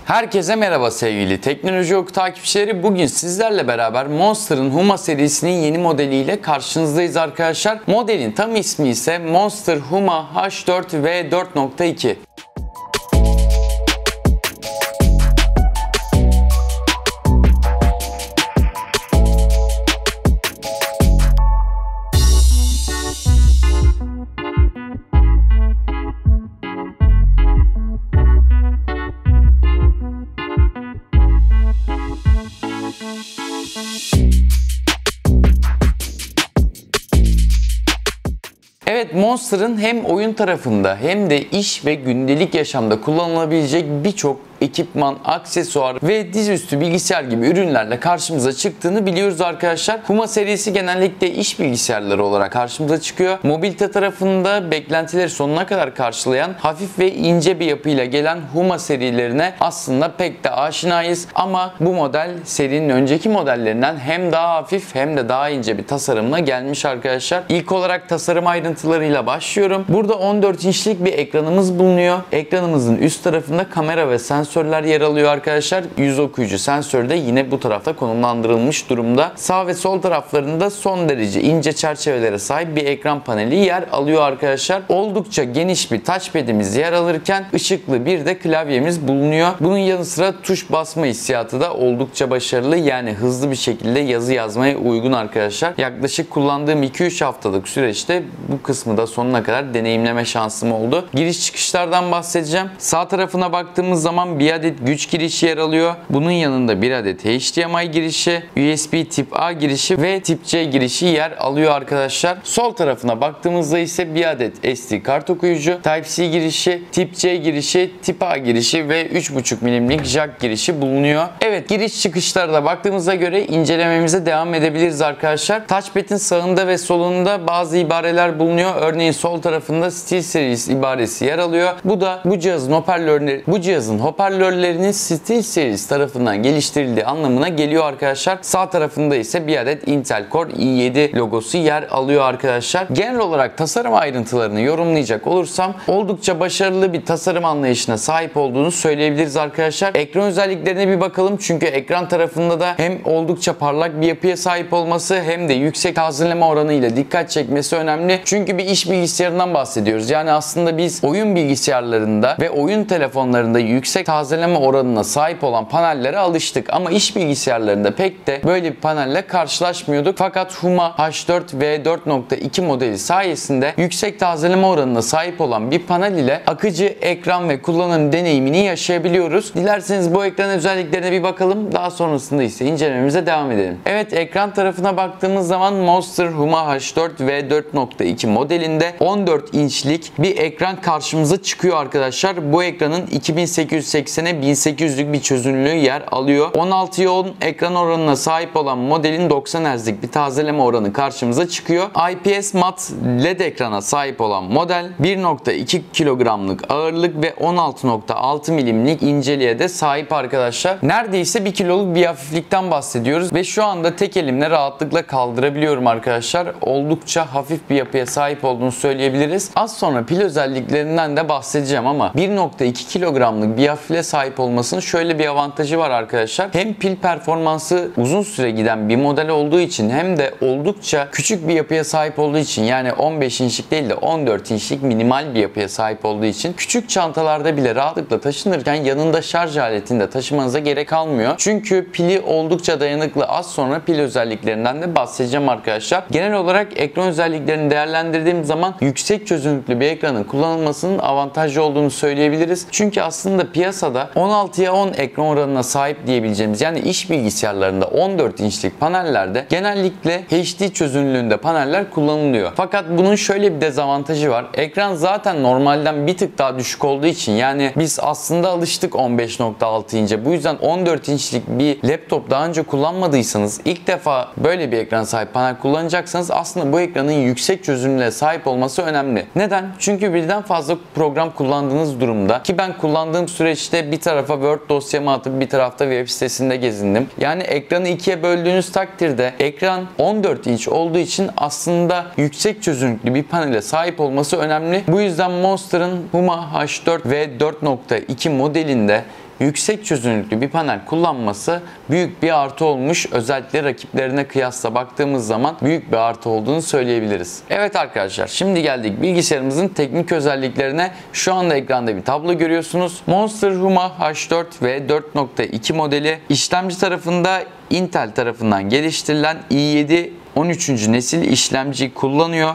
Herkese merhaba sevgili Teknoloji Oku takipçileri. Bugün sizlerle beraber Monster'ın Huma serisinin yeni modeliyle karşınızdayız arkadaşlar. Modelin tam ismi ise Monster Huma H4 V4.2. Evet, Monster'ın hem oyun tarafında hem de iş ve gündelik yaşamda kullanılabilecek birçok ekipman, aksesuar ve dizüstü bilgisayar gibi ürünlerle karşımıza çıktığını biliyoruz arkadaşlar. Huma serisi genellikle iş bilgisayarları olarak karşımıza çıkıyor. Mobilite tarafında beklentileri sonuna kadar karşılayan hafif ve ince bir yapıyla gelen Huma serilerine aslında pek de aşinayız. Ama bu model serinin önceki modellerinden hem daha hafif hem de daha ince bir tasarımla gelmiş arkadaşlar. İlk olarak tasarım ayrıntılarıyla başlıyorum. Burada 14 inçlik bir ekranımız bulunuyor. Ekranımızın üst tarafında kamera ve sensörler yer alıyor arkadaşlar. Yüz okuyucu sensör de yine bu tarafta konumlandırılmış durumda. Sağ ve sol taraflarında son derece ince çerçevelere sahip bir ekran paneli yer alıyor arkadaşlar. Oldukça geniş bir touchpad'imiz yer alırken ışıklı bir de klavyemiz bulunuyor. Bunun yanı sıra tuş basma hissiyatı da oldukça başarılı. Yani hızlı bir şekilde yazı yazmaya uygun arkadaşlar. Yaklaşık kullandığım 2-3 haftalık süreçte bu kısmı da sonuna kadar deneyimleme şansım oldu. Giriş çıkışlardan bahsedeceğim. Sağ tarafına baktığımız zaman bir adet güç girişi yer alıyor. Bunun yanında bir adet HDMI girişi, USB tip A girişi ve tip C girişi yer alıyor arkadaşlar. Sol tarafına baktığımızda ise bir adet SD kart okuyucu, Type-C girişi, tip C girişi, tip A girişi ve 3.5 mm'lik jack girişi bulunuyor. Evet, giriş çıkışlara baktığımıza göre incelememize devam edebiliriz arkadaşlar. Touchpad'in sağında ve solunda bazı ibareler bulunuyor. Örneğin sol tarafında SteelSeries ibaresi yer alıyor. Bu da bu cihazın hoparlörlerinin SteelSeries tarafından geliştirildiği anlamına geliyor arkadaşlar. Sağ tarafında ise bir adet Intel Core i7 logosu yer alıyor arkadaşlar. Genel olarak tasarım ayrıntılarını yorumlayacak olursam oldukça başarılı bir tasarım anlayışına sahip olduğunu söyleyebiliriz arkadaşlar. Ekran özelliklerine bir bakalım çünkü ekran tarafında da hem oldukça parlak bir yapıya sahip olması hem de yüksek tazeleme oranı ile dikkat çekmesi önemli. Çünkü bir iş bilgisayarından bahsediyoruz. Yani aslında biz oyun bilgisayarlarında ve oyun telefonlarında yüksek tazeleme oranına sahip olan panellere alıştık. Ama iş bilgisayarlarında pek de böyle bir panelle karşılaşmıyorduk. Fakat Huma H4 V4.2 modeli sayesinde yüksek tazeleme oranına sahip olan bir panel ile akıcı ekran ve kullanım deneyimini yaşayabiliyoruz. Dilerseniz bu ekran özelliklerine bir bakalım. Daha sonrasında ise incelememize devam edelim. Evet, ekran tarafına baktığımız zaman Monster Huma H4 V4.2 modelinde 14 inçlik bir ekran karşımıza çıkıyor arkadaşlar. Bu ekranın 2880'e 1800'lük bir çözünürlüğü yer alıyor. 16'ya 10 ekran oranına sahip olan modelin 90 Hz'lik bir tazeleme oranı karşımıza çıkıyor. IPS mat LED ekrana sahip olan model 1.2 kilogramlık ağırlık ve 16.6 milimlik inceliğe de sahip arkadaşlar. Neredeyse 1 kiloluk bir hafiflikten bahsediyoruz ve şu anda tek elimle rahatlıkla kaldırabiliyorum arkadaşlar. Oldukça hafif bir yapıya sahip olduğunu söyleyebiliriz. Az sonra pil özelliklerinden de bahsedeceğim ama 1.2 kilogramlık bir hafifle sahip olmasının şöyle bir avantajı var arkadaşlar. Hem pil performansı uzun süre giden bir model olduğu için hem de oldukça küçük bir yapıya sahip olduğu için, yani 15 inçlik değil de 14 inçlik minimal bir yapıya sahip olduğu için küçük çantalarda bile rahatlıkla taşınırken yanında şarj aletini de taşımanıza gerek kalmıyor. Çünkü pili oldukça dayanıklı. Az sonra pil özelliklerinden de bahsedeceğim arkadaşlar. Genel olarak ekran özelliklerini değerlendirdiğim zaman yüksek çözünürlüklü bir ekranın kullanılmasının avantajlı olduğunu söyleyebiliriz. Çünkü aslında piyasada 16'ya 10 ekran oranına sahip diyebileceğimiz, yani iş bilgisayarlarında 14 inçlik panellerde genellikle HD çözünürlüğünde paneller kullanılıyor. Fakat bunun şöyle bir dezavantajı var. Ekran zaten normalden bir tık daha düşük olduğu için, yani biz aslında alıştık 15.6 ince. Bu yüzden 14 inçlik bir laptop daha önce kullanmadıysanız, ilk defa böyle bir ekran sahip panel kullanacaksanız aslında bu ekranın yüksek çözünürlüğe sahip olması önemli. Neden? Çünkü birden fazla program kullandığınız durumda, ki ben kullandığım süreçte bir tarafa Word dosyamı atıp bir tarafta web sitesinde gezindim. Yani ekranı ikiye böldüğünüz takdirde ekran 14 inç olduğu için aslında yüksek çözünürlüklü bir panele sahip olması önemli. Bu yüzden Monster'ın Huma H4 ve 4.2 modelinde yüksek çözünürlüklü bir panel kullanması büyük bir artı olmuş. Özellikle rakiplerine kıyasla baktığımız zaman büyük bir artı olduğunu söyleyebiliriz. Evet arkadaşlar, şimdi geldik bilgisayarımızın teknik özelliklerine. Şu anda ekranda bir tablo görüyorsunuz. Monster Huma H4 ve 4.2 modeli. İşlemci tarafında Intel tarafından geliştirilen i7 13. nesil işlemci kullanıyor.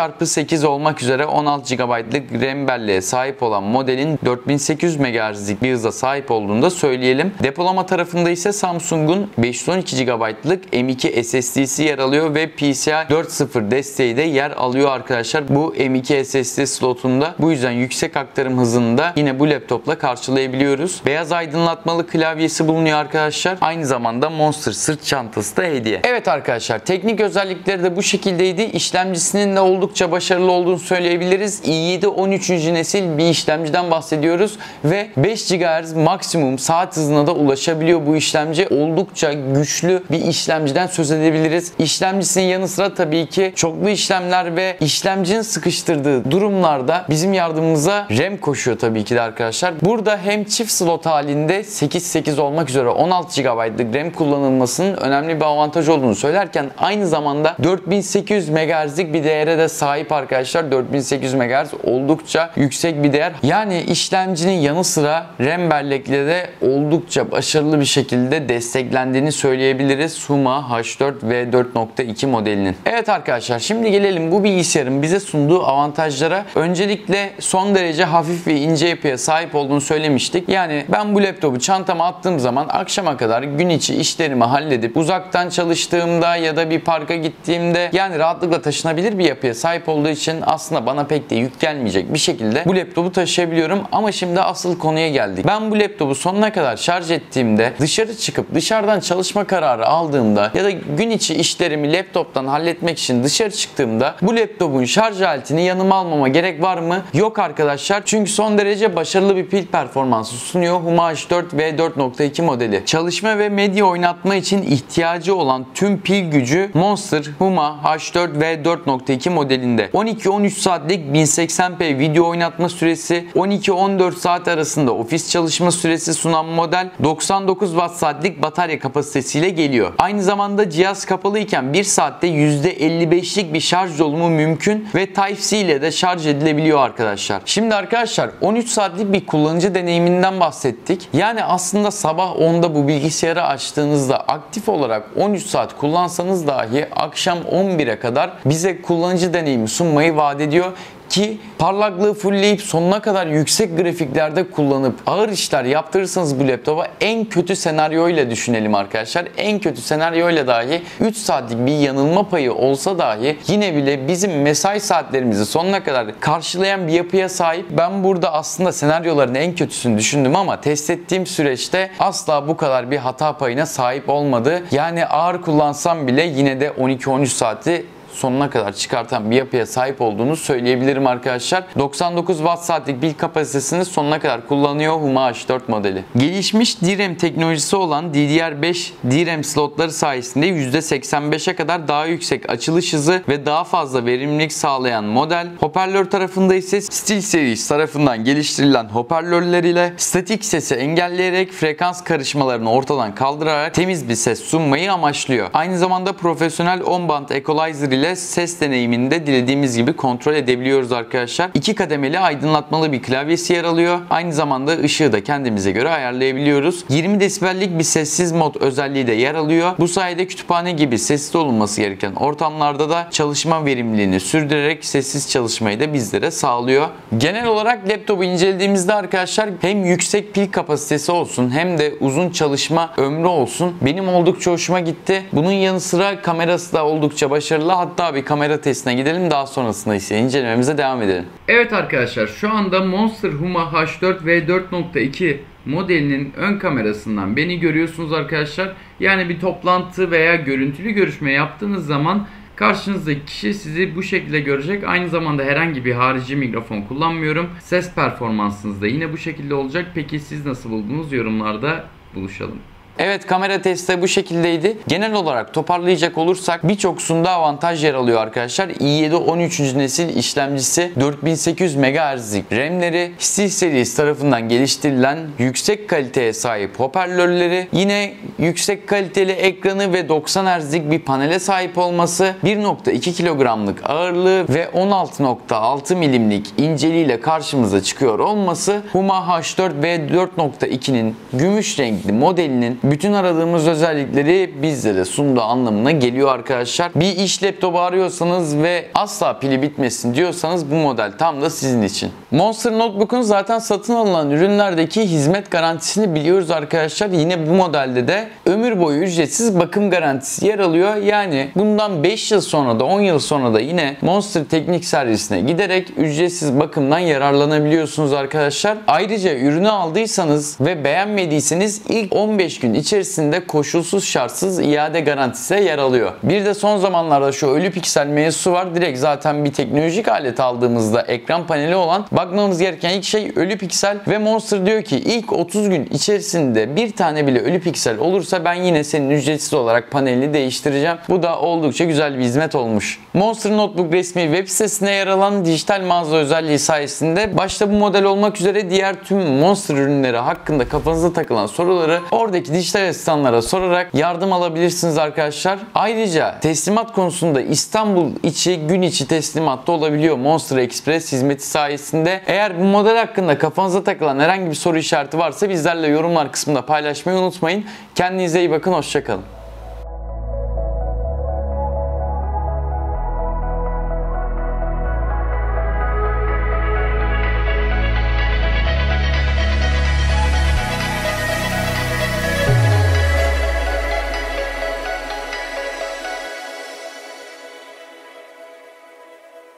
2x8 olmak üzere 16 GB'lık RAM belleğe sahip olan modelin 4800 MHz'lik bir hıza sahip olduğunu da söyleyelim. Depolama tarafında ise Samsung'un 512 GB'lık M.2 SSD'si yer alıyor ve PCI 4.0 desteği de yer alıyor arkadaşlar bu M.2 SSD slotunda. Bu yüzden yüksek aktarım hızını da yine bu laptopla karşılayabiliyoruz. Beyaz aydınlatmalı klavyesi bulunuyor arkadaşlar. Aynı zamanda Monster sırt çantası da hediye. Evet arkadaşlar, teknik özellikleri de bu şekildeydi. İşlemcisinin de oldukça başarılı olduğunu söyleyebiliriz. i7 13. nesil bir işlemciden bahsediyoruz ve 5 GHz maksimum saat hızına da ulaşabiliyor bu işlemci. Oldukça güçlü bir işlemciden söz edebiliriz. İşlemcisinin yanı sıra tabii ki çoklu işlemler ve işlemcinin sıkıştırdığı durumlarda bizim yardımımıza RAM koşuyor tabii ki de arkadaşlar. Burada hem çift slot halinde 8 olmak üzere 16 GB'lık RAM kullanılmasının önemli bir avantaj olduğunu söylerken aynı zamanda 4800 MHz'lik bir değere de sahip arkadaşlar. 4800 MHz oldukça yüksek bir değer. Yani işlemcinin yanı sıra RAM bellekle de oldukça başarılı bir şekilde desteklendiğini söyleyebiliriz Huma H4 ve 4.2 modelinin. Evet arkadaşlar, şimdi gelelim bu bilgisayarın bize sunduğu avantajlara. Öncelikle son derece hafif ve ince yapıya sahip olduğunu söylemiştik. Yani ben bu laptopu çantama attığım zaman akşama kadar gün içi işlerimi halledip uzaktan çalıştığımda ya da bir parka gittiğimde yani rahatlıkla taşınabilir bir yapıya sahip olduğu için aslında bana pek de yük gelmeyecek bir şekilde bu laptopu taşıyabiliyorum. Ama şimdi asıl konuya geldik. Ben bu laptopu sonuna kadar şarj ettiğimde, dışarı çıkıp dışarıdan çalışma kararı aldığımda ya da gün içi işlerimi laptoptan halletmek için dışarı çıktığımda bu laptopun şarj aletini yanıma almama gerek var mı? Yok arkadaşlar. Çünkü son derece başarılı bir pil performansı sunuyor Huma H4 ve 4.2 modeli. Çalışma ve medya oynatma için ihtiyacı olan tüm pil gücü Monster Huma H4 ve 4.2 modelinde. 12-13 saatlik 1080p video oynatma süresi, 12-14 saat arasında ofis çalışma süresi sunan model 99 watt-saatlik batarya kapasitesiyle geliyor. Aynı zamanda cihaz kapalı iken 1 saatte %55'lik bir şarj dolumu mümkün ve Type-C ile de şarj edilebiliyor arkadaşlar. Şimdi arkadaşlar 13 saatlik bir kullanıcı deneyiminden bahsettik. Yani aslında sabah 10'da bu bilgisayarı açtığınızda aktif olarak 13 saat kullansanız dahi akşam 11'e kadar bize kullanıcı deneyimi sunmayı vaat ediyor. Ki parlaklığı fullleyip sonuna kadar yüksek grafiklerde kullanıp ağır işler yaptırırsanız bu laptopa en kötü senaryoyla düşünelim arkadaşlar. En kötü senaryoyla dahi 3 saatlik bir yanılma payı olsa dahi yine bile bizim mesai saatlerimizi sonuna kadar karşılayan bir yapıya sahip. Ben burada aslında senaryoların en kötüsünü düşündüm ama test ettiğim süreçte asla bu kadar bir hata payına sahip olmadı. Yani ağır kullansam bile yine de 12-13 saati sonuna kadar çıkartan bir yapıya sahip olduğunu söyleyebilirim arkadaşlar. 99 watt-saatlik pil kapasitesini sonuna kadar kullanıyor Huma H4 modeli. Gelişmiş DRAM teknolojisi olan DDR5 DRAM slotları sayesinde %85'e kadar daha yüksek açılış hızı ve daha fazla verimlilik sağlayan model. Hoparlör tarafında ise SteelSeries tarafından geliştirilen hoparlörler ile statik sesi engelleyerek frekans karışmalarını ortadan kaldırarak temiz bir ses sunmayı amaçlıyor. Aynı zamanda profesyonel on-band equalizer ile ses deneyimini de dilediğimiz gibi kontrol edebiliyoruz arkadaşlar. 2 kademeli aydınlatmalı bir klavyesi yer alıyor. Aynı zamanda ışığı da kendimize göre ayarlayabiliyoruz. 20 desibellik bir sessiz mod özelliği de yer alıyor. Bu sayede kütüphane gibi sessiz olunması gereken ortamlarda da çalışma verimliliğini sürdürerek sessiz çalışmayı da bizlere sağlıyor. Genel olarak laptopu incelediğimizde arkadaşlar hem yüksek pil kapasitesi olsun hem de uzun çalışma ömrü olsun benim oldukça hoşuma gitti. Bunun yanı sıra kamerası da oldukça başarılı. Hatta bir kamera testine gidelim, daha sonrasında ise incelememize devam edelim. Evet arkadaşlar, şu anda Monster Huma H4 ve 4.2 modelinin ön kamerasından beni görüyorsunuz arkadaşlar. Yani bir toplantı veya görüntülü görüşme yaptığınız zaman karşınızdaki kişi sizi bu şekilde görecek. Aynı zamanda herhangi bir harici mikrofon kullanmıyorum. Ses performansınız da yine bu şekilde olacak. Peki siz nasıl buldunuz? Yorumlarda buluşalım. Evet, kamera testi de bu şekildeydi. Genel olarak toparlayacak olursak birçoksunda avantaj yer alıyor arkadaşlar. i7 13. nesil işlemcisi, 4800 MHz'lik RAM'leri, Steel Series tarafından geliştirilen yüksek kaliteye sahip hoparlörleri, yine yüksek kaliteli ekranı ve 90 Hz'lik bir panele sahip olması, 1.2 kilogramlık ağırlığı ve 16.6 milimlik inceliğiyle karşımıza çıkıyor olması, Huma H4 ve 4.2'nin gümüş renkli modelinin bütün aradığımız özellikleri bizlere sunduğu anlamına geliyor arkadaşlar. Bir iş laptopu arıyorsanız ve asla pili bitmesin diyorsanız bu model tam da sizin için. Monster Notebook'un zaten satın alınan ürünlerdeki hizmet garantisini biliyoruz arkadaşlar. Yine bu modelde de ömür boyu ücretsiz bakım garantisi yer alıyor. Yani bundan 5 yıl sonra da 10 yıl sonra da yine Monster Teknik Servisi'ne giderek ücretsiz bakımdan yararlanabiliyorsunuz arkadaşlar. Ayrıca ürünü aldıysanız ve beğenmediyseniz ilk 15 gün içerisinde koşulsuz şartsız iade garantisi yer alıyor. Bir de son zamanlarda şu ölü piksel mevzusu var. Direkt zaten bir teknolojik alet aldığımızda ekran paneli olan, bakmamız gereken ilk şey ölü piksel ve Monster diyor ki ilk 30 gün içerisinde bir tane bile ölü piksel olursa ben yine senin ücretsiz olarak panelini değiştireceğim. Bu da oldukça güzel bir hizmet olmuş. Monster Notebook resmi web sitesine yer alan dijital mağaza özelliği sayesinde başta bu model olmak üzere diğer tüm Monster ürünleri hakkında kafanıza takılan soruları oradaki dijital asistanlara sorarak yardım alabilirsiniz arkadaşlar. Ayrıca teslimat konusunda İstanbul içi gün içi teslimatta olabiliyor Monster Express hizmeti sayesinde. Eğer bu model hakkında kafanıza takılan herhangi bir soru işareti varsa bizlerle yorumlar kısmında paylaşmayı unutmayın. Kendinize iyi bakın, hoşça kalın.